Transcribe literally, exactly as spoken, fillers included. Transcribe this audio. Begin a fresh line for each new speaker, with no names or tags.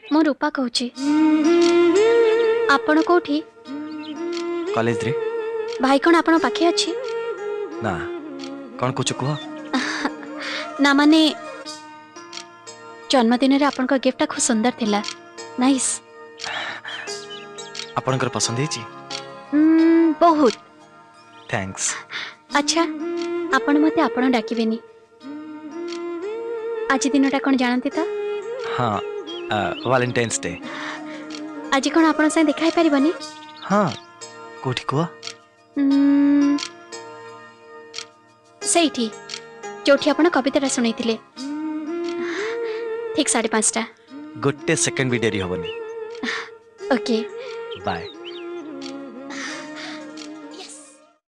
मो रूपा कहूची आपण कोठी
कॉलेज रे
भाई कौन आपण पाखे अच्छी
ना कौन कुछ कह
ना माने जन्मदिन रे आपण गिफ्ट खूब सुंदर थिला नाइस
आपनकर पसंद है जी
बहुत
थैंक्स
अच्छा आपण मते आपण डाकिबेनी आज दिनटा कौन जानती था
हाँ वैलेंटाइन्स डे
आज कौन आपण से देखा पारिबनी
हाँ कोठी कह
सेठी जोठी आपण कविता शुणी ठीक साढ़े पाँचटा
गोटे सेकंड भी डेरी होबनी
ओके
बाय